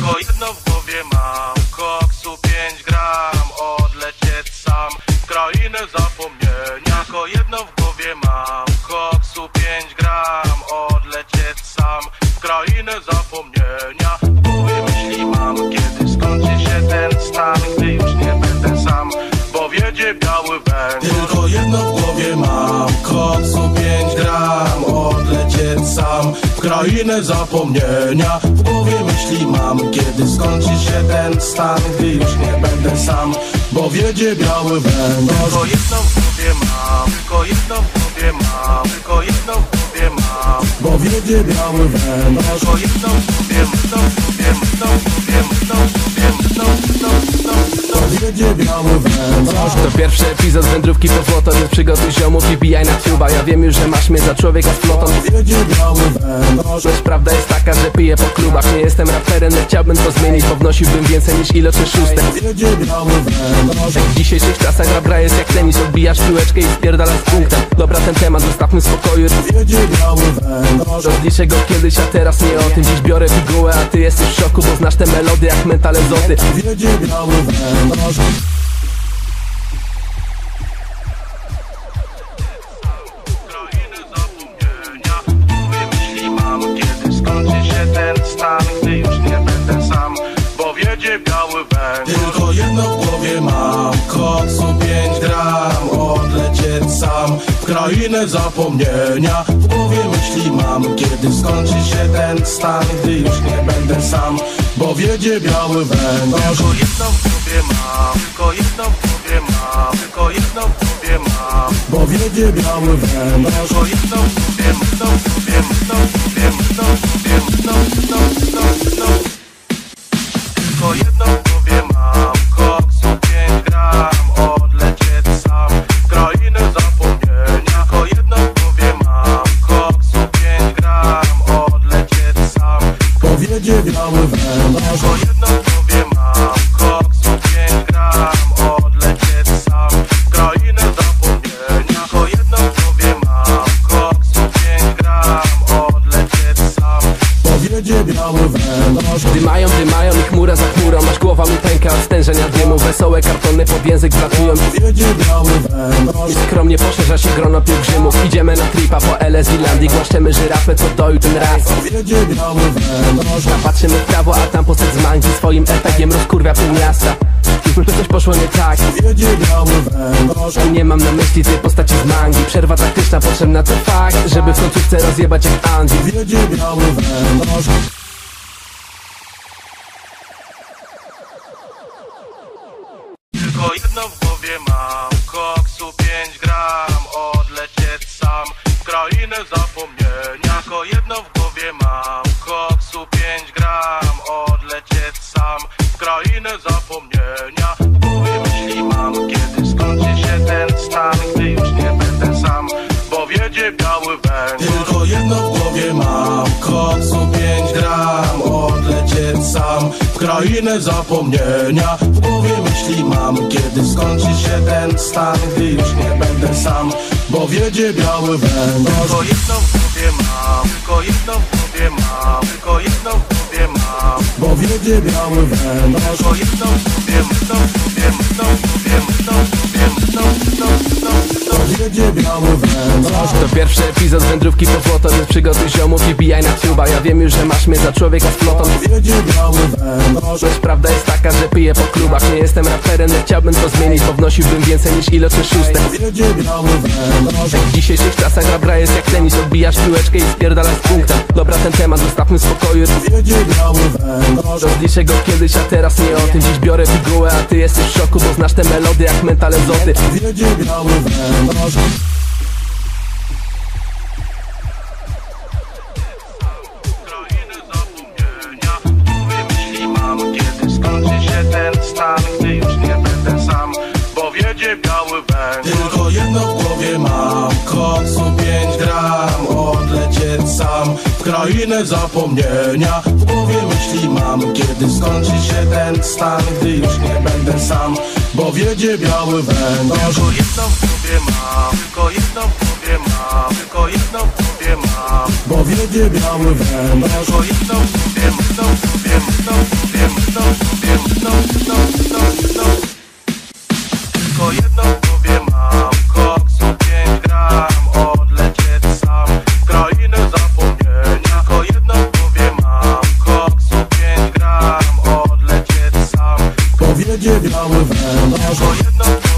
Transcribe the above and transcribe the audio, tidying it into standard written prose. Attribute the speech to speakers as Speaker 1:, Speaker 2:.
Speaker 1: Tylko jedno w głowie mam, koksu 5 gram, odlecieć sam w krainę zapomnienia. Tylko jedno w głowie mam, koksu 5 gram, odlecieć sam w krainę zapomnienia. W głowie myśli mam, kiedy skończy się ten stan, gdy już nie będę sam, bo wiedzie biały węgiel. Tylko jedno w głowie mam, koksu 5 gram, odlecieć sam w krainę zapomnienia. W głowie myśli mam, kiedy skończy się ten stan, gdy już nie będę sam, bo wiedzie biały węgiel. Tylko jedno w głowie mam, tylko jedno w głowie mam, tylko jedno w głowie mam, bo wiedzie biały węgiel. Tylko jedno w głowie, wiedzie biały węgiel.
Speaker 2: To pierwszy epizod wędrówki po złoto, więc przygotuj ziomów i bijaj na tuba. Ja wiem już, że masz mnie za człowieka z flotą.
Speaker 1: Wiedzie biały węgiel.
Speaker 2: Lecz prawda jest taka, że piję po klubach. Nie jestem raperem, nie chciałbym to zmienić, bo wnosiłbym więcej niż iloczny szóstek.
Speaker 1: Wiedzie biały węgiel.
Speaker 2: W dzisiejszych czasach rap gra jest jak tenis. Odbijasz piłeczkę i spierdalasz z punktem. Dobra, ten temat zostawmy w spokoju.
Speaker 1: Wiedzie biały węgiel.
Speaker 2: Rozliczę go kiedyś, a teraz nie o tym. Dziś biorę pigułę, a ty jesteś w szoku, bo znasz te melody jak mentale zoty.
Speaker 1: Wiedzie biały węgiel. Gdy już nie będę sam, bo wiedzie biały węgiel. Tylko jedno w głowie mam, koksu 5 gram, odlecieć sam w krainę zapomnienia. W głowie myśli mam, kiedy skończy się ten stan, gdy już nie będę sam, bo wiedzie biały węgiel. Tylko jedno w głowie mam, tylko jedno w głowie mam, tylko jedno w głowie mam, bo wiedzie biały węgiel. Tylko jedno w głowie, tylko jedno w głowie mam, koksu 5 gram, odlecieć sam w krainę zapomnienia. Tylko jedno w głowie mam, koksu 5 gram, odlecieć sam, bo wiedzie biały węgiel. Tylko jedno w głowie mam, koksu 5 gram, odlecieć sam w krainę zapomnienia. Tylko jedno w głowie mam, koksu 5 gram, odlecieć sam, bo wiedzie biały węgiel.
Speaker 2: Dymają i chmura za chmurą, aż głowa mi pęka od stężenia dymu. Wesołe kartony pod język wlatują.
Speaker 1: Wiedzie biały węgiel.
Speaker 2: I skromnie poszerza się grono pielgrzymów. Idziemy na tripa po LS Irlandii, głaszczemy żyrafę, co doił ten raz.
Speaker 1: Wiedzie biały węgiel.
Speaker 2: Patrzymy w prawo, a tam postać z mangi swoim RPG-iem rozkurwia pół miasta. Coś poszło nie tak.
Speaker 1: Wiedzie biały węgiel.
Speaker 2: I nie mam na myśli tej postaci z mangi. Przerwa taktyczna potrzebna to fakt, żeby w końcówce rozjebać jak Andy.
Speaker 1: Wiedzie biały węgiel. Tylko jedno w głowie mam, koksu 5 gram, odlecieć sam w krainę zapomnienia. Tylko jedno w głowie mam, koksu 5 gram, odlecieć sam w krainę zapomnienia. W głowie myśli mam, kiedy skończy się ten stan, gdy już nie będę sam, bo wiedzie biały węgiel. Tylko jedno w głowie mam, koksu 5 gram, odlecieć sam w krainę zapomnienia. W głowie myśli mam, kiedy skończy się ten stan, gdy już nie będę sam, bo wiedzie biały węgiel. Tylko jedno w głowie mam, tylko jedno w głowie mam, tylko jedno w głowie mam, bo wiedzie biały węgiel. Tylko jedno w głowie, wiedzie biały węgiel.
Speaker 2: To pierwszy epizod wędrówki po złoto, więc przygotuj ziomów i bijaj na tuba. Ja wiem już, że masz mnie za człowieka z flotą.
Speaker 1: Wiedzie biały węgiel.
Speaker 2: Lecz prawda jest taka, że piję po klubach. Nie jestem raperem, nie chciałbym to zmienić, bo wnosiłbym więcej niż iloczny szóstek.
Speaker 1: Wiedzie biały węgiel.
Speaker 2: W dzisiejszych czasach rap gra jest jak tenis. Odbijasz piłeczkę i spierdalasz z punktem. Dobra, ten temat zostawmy w spokoju.
Speaker 1: Wiedzie biały węgiel.
Speaker 2: Rozliczę go kiedyś, a teraz nie o tym. Dziś biorę pigułę, a ty jesteś w szoku, bo znasz te melody jak mentale zoty.
Speaker 1: Wiedzie biały węgiel. Kiedy skończy się ten stan, gdy już nie będę sam, bo wiedzie biały węgiel. Tylko jedno w głowie mam, koksu 5 gram, odlecieć sam w krainę zapomnienia. W głowie myśli mam, kiedy skończy się ten stan, gdy już nie będę sam, bo wiedzie biały węgiel. Tylko jedno w głowie mam, tylko jedno w głowie mam, tylko jedno w głowie mam, bo wiedzie biały węgiel. Tylko jedno w głowie,
Speaker 3: cały węż.
Speaker 1: Tylko jedno w głowie